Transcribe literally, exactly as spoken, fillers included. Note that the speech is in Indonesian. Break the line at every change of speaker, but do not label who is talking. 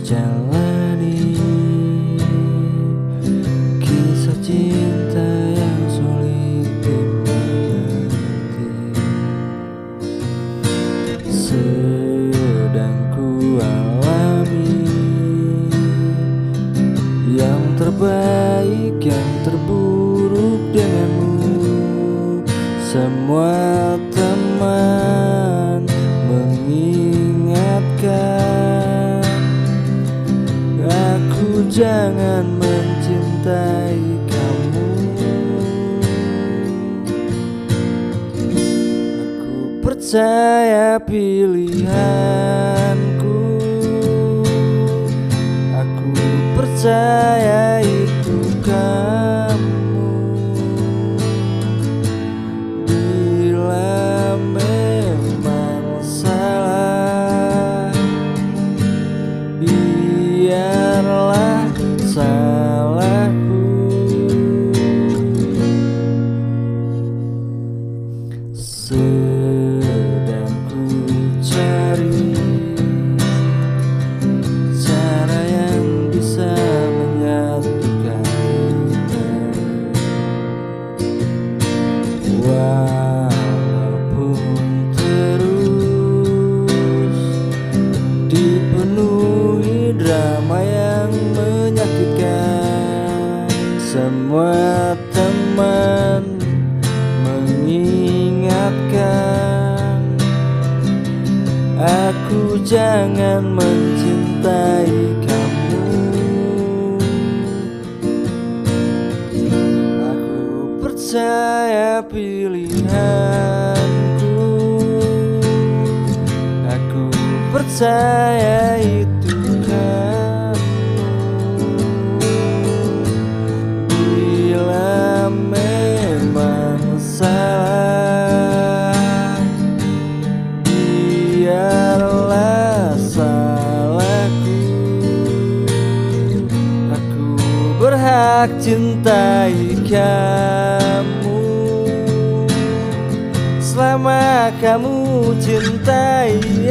jalani kisah cinta yang sulit dimengerti. Sedang ku alami yang terbaik, yang terburuk denganmu. Semua teman mengingatkan aku jangan mencintai kamu. Aku percaya pilihanku, aku percaya itu kamu. Bila memang salah, biarlah salahku. Sedang ku cari cara yang bisa menyatukan kita, walaupun terus dipenuhi drama yang menyakitkan. Semua teman mengingatkan aku jangan mencintai kamu. Aku percaya pilihanku, aku percaya itu kamu. Bila memang salah, biarlah salahku. Aku berhak cintai kamu selama kamu cintai